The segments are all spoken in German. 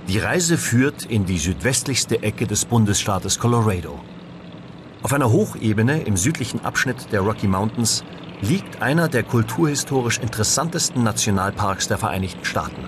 Die Reise führt in die südwestlichste Ecke des Bundesstaates Colorado. Auf einer Hochebene im südlichen Abschnitt der Rocky Mountains liegt einer der kulturhistorisch interessantesten Nationalparks der Vereinigten Staaten.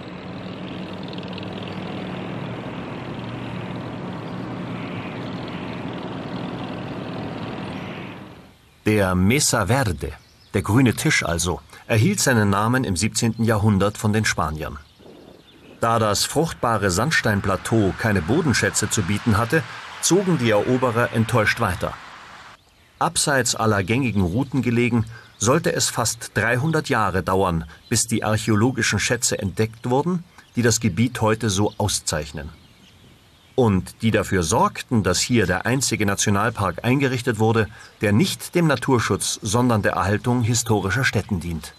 Der Mesa Verde, der grüne Tisch also, erhielt seinen Namen im 17. Jahrhundert von den Spaniern. Da das fruchtbare Sandsteinplateau keine Bodenschätze zu bieten hatte, zogen die Eroberer enttäuscht weiter. Abseits aller gängigen Routen gelegen, sollte es fast 300 Jahre dauern, bis die archäologischen Schätze entdeckt wurden, die das Gebiet heute so auszeichnen. Und die dafür sorgten, dass hier der einzige Nationalpark eingerichtet wurde, der nicht dem Naturschutz, sondern der Erhaltung historischer Stätten dient.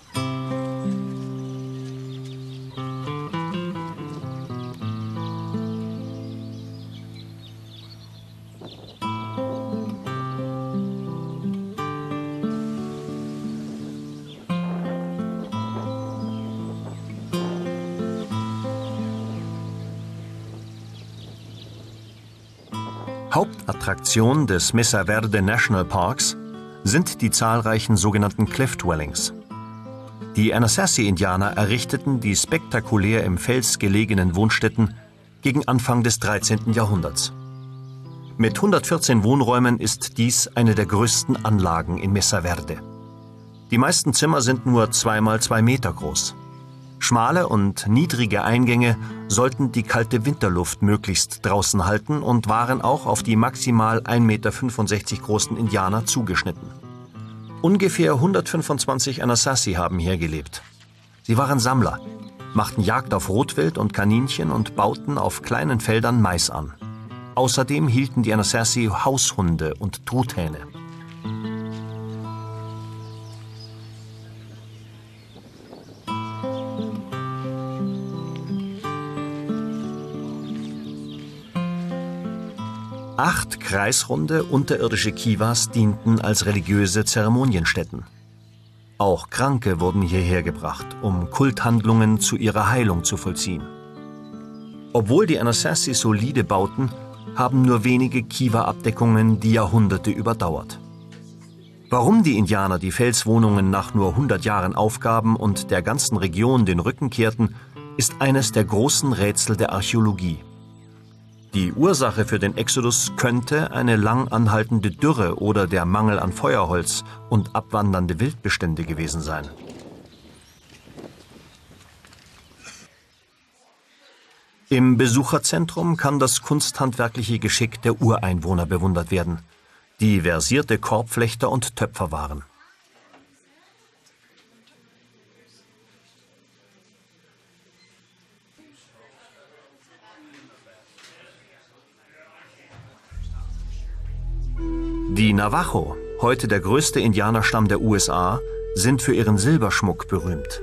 Hauptattraktion des Mesa Verde National Parks sind die zahlreichen sogenannten Cliff Dwellings. Die Anasazi-Indianer errichteten die spektakulär im Fels gelegenen Wohnstätten gegen Anfang des 13. Jahrhunderts. Mit 114 Wohnräumen ist dies eine der größten Anlagen in Mesa Verde. Die meisten Zimmer sind nur 2 mal 2 Meter groß. Schmale und niedrige Eingänge sollten die kalte Winterluft möglichst draußen halten und waren auch auf die maximal 1,65 Meter großen Indianer zugeschnitten. Ungefähr 125 Anasazi haben hier gelebt. Sie waren Sammler, machten Jagd auf Rotwild und Kaninchen und bauten auf kleinen Feldern Mais an. Außerdem hielten die Anasazi Haushunde und Truthähne. Acht kreisrunde unterirdische Kivas dienten als religiöse Zeremonienstätten. Auch Kranke wurden hierher gebracht, um Kulthandlungen zu ihrer Heilung zu vollziehen. Obwohl die Anasazi solide bauten, haben nur wenige Kiva-Abdeckungen die Jahrhunderte überdauert. Warum die Indianer die Felswohnungen nach nur 100 Jahren aufgaben und der ganzen Region den Rücken kehrten, ist eines der großen Rätsel der Archäologie. Die Ursache für den Exodus könnte eine lang anhaltende Dürre oder der Mangel an Feuerholz und abwandernde Wildbestände gewesen sein. Im Besucherzentrum kann das kunsthandwerkliche Geschick der Ureinwohner bewundert werden, die versierte Korbflechter und Töpfer waren. Die Navajo, heute der größte Indianerstamm der USA, sind für ihren Silberschmuck berühmt.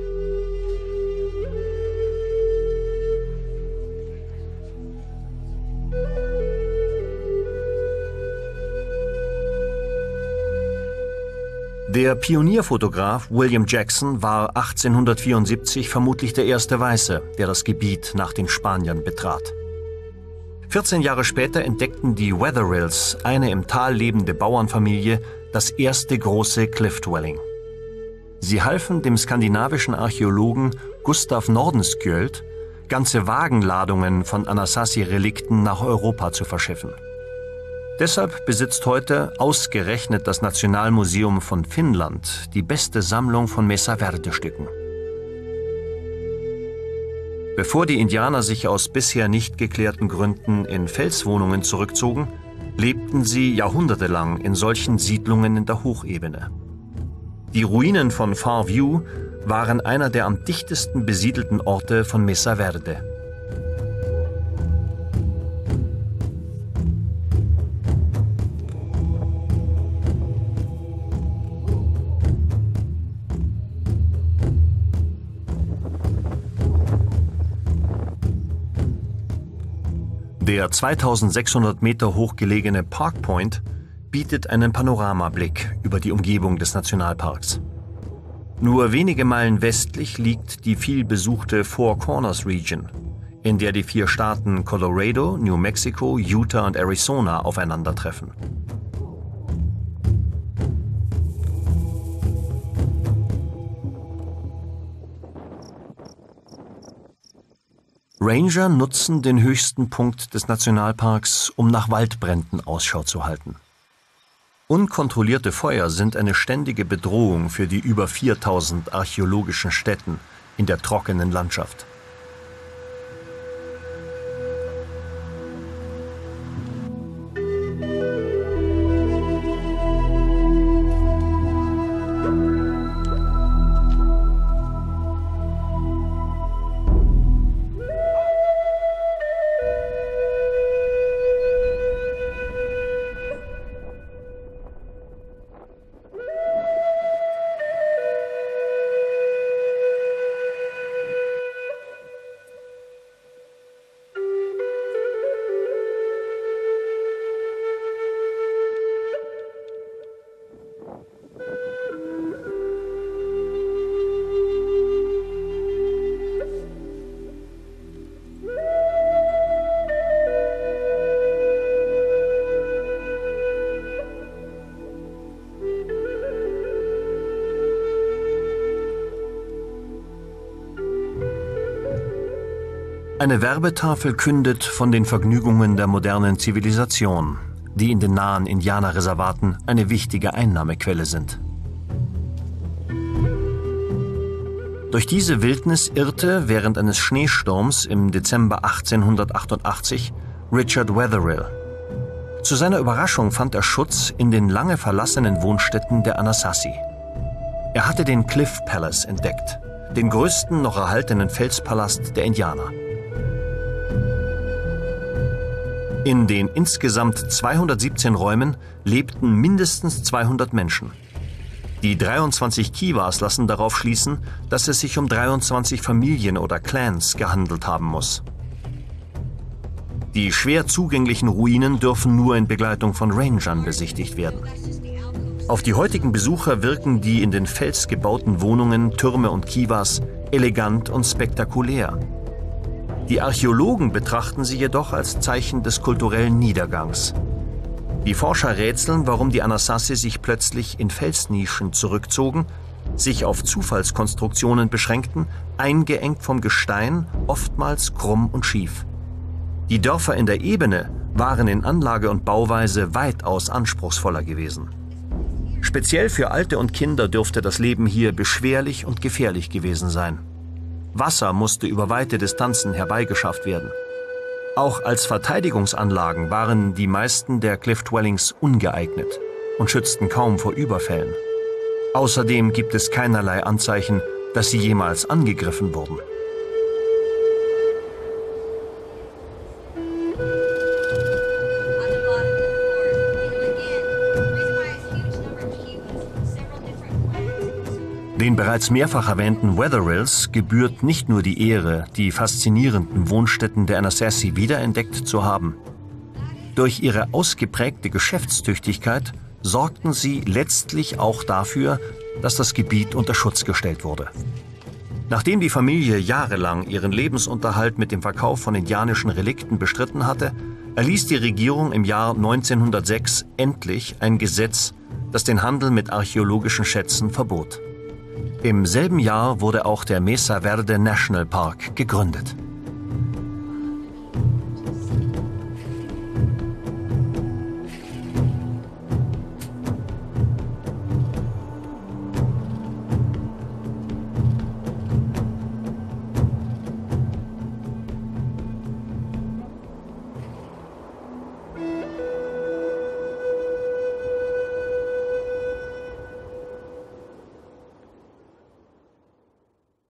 Der Pionierfotograf William Jackson war 1874 vermutlich der erste Weiße, der das Gebiet nach den Spaniern betrat. 14 Jahre später entdeckten die Wetherills, eine im Tal lebende Bauernfamilie, das erste große Cliff Dwelling. Sie halfen dem skandinavischen Archäologen Gustav Nordenskjöld, ganze Wagenladungen von Anasazi-Relikten nach Europa zu verschiffen. Deshalb besitzt heute ausgerechnet das Nationalmuseum von Finnland die beste Sammlung von Mesa Verde-Stücken. Bevor die Indianer sich aus bisher nicht geklärten Gründen in Felswohnungen zurückzogen, lebten sie jahrhundertelang in solchen Siedlungen in der Hochebene. Die Ruinen von Far View waren einer der am dichtesten besiedelten Orte von Mesa Verde. Der 2600 Meter hoch gelegene Park Point bietet einen Panoramablick über die Umgebung des Nationalparks. Nur wenige Meilen westlich liegt die vielbesuchte Four Corners Region, in der die 4 Staaten Colorado, New Mexico, Utah und Arizona aufeinandertreffen. Ranger nutzen den höchsten Punkt des Nationalparks, um nach Waldbränden Ausschau zu halten. Unkontrollierte Feuer sind eine ständige Bedrohung für die über 4000 archäologischen Stätten in der trockenen Landschaft. Eine Werbetafel kündet von den Vergnügungen der modernen Zivilisation, die in den nahen Indianerreservaten eine wichtige Einnahmequelle sind. Durch diese Wildnis irrte während eines Schneesturms im Dezember 1888 Richard Wetherill. Zu seiner Überraschung fand er Schutz in den lange verlassenen Wohnstätten der Anasazi. Er hatte den Cliff Palace entdeckt, den größten noch erhaltenen Felspalast der Indianer. In den insgesamt 217 Räumen lebten mindestens 200 Menschen. Die 23 Kivas lassen darauf schließen, dass es sich um 23 Familien oder Clans gehandelt haben muss. Die schwer zugänglichen Ruinen dürfen nur in Begleitung von Rangern besichtigt werden. Auf die heutigen Besucher wirken die in den Fels gebauten Wohnungen, Türme und Kivas elegant und spektakulär. Die Archäologen betrachten sie jedoch als Zeichen des kulturellen Niedergangs. Die Forscher rätseln, warum die Anasazi sich plötzlich in Felsnischen zurückzogen, sich auf Zufallskonstruktionen beschränkten, eingeengt vom Gestein, oftmals krumm und schief. Die Dörfer in der Ebene waren in Anlage und Bauweise weitaus anspruchsvoller gewesen. Speziell für Alte und Kinder dürfte das Leben hier beschwerlich und gefährlich gewesen sein. Wasser musste über weite Distanzen herbeigeschafft werden. Auch als Verteidigungsanlagen waren die meisten der Cliff Dwellings ungeeignet und schützten kaum vor Überfällen. Außerdem gibt es keinerlei Anzeichen, dass sie jemals angegriffen wurden. Den bereits mehrfach erwähnten Wetherills gebührt nicht nur die Ehre, die faszinierenden Wohnstätten der Anasazi wiederentdeckt zu haben. Durch ihre ausgeprägte Geschäftstüchtigkeit sorgten sie letztlich auch dafür, dass das Gebiet unter Schutz gestellt wurde. Nachdem die Familie jahrelang ihren Lebensunterhalt mit dem Verkauf von indianischen Relikten bestritten hatte, erließ die Regierung im Jahr 1906 endlich ein Gesetz, das den Handel mit archäologischen Schätzen verbot. Im selben Jahr wurde auch der Mesa Verde National Park gegründet.